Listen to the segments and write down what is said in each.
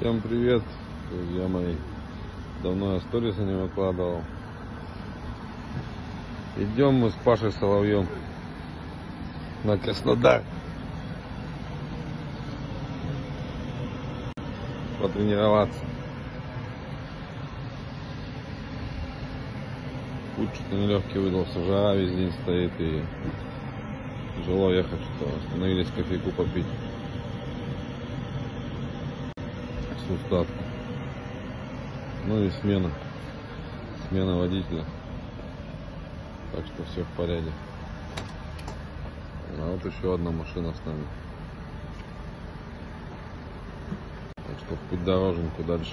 Всем привет, друзья мои. Давно я сторисы не выкладывал. Идем мы с Пашей Соловьем на Краснодар потренироваться. Путь что-то нелегкий выдался, жара весь день стоит и тяжело ехать, что остановились кофейку попить. С устатку. Ну и смена водителя. Так что все в порядке. А вот еще одна машина с нами. Так что в путь дороженьку дальше.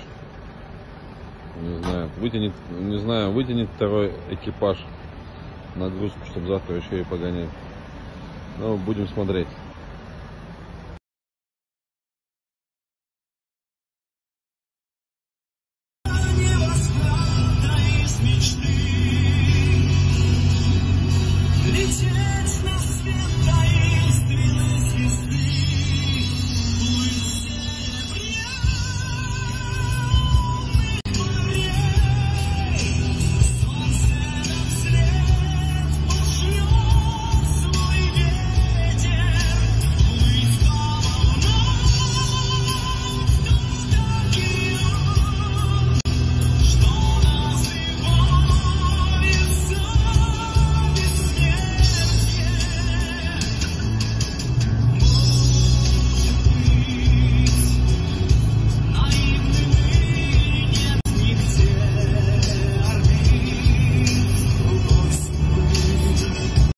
Не знаю, вытянет второй экипаж нагрузку, чтобы завтра еще и погонять. Но будем смотреть.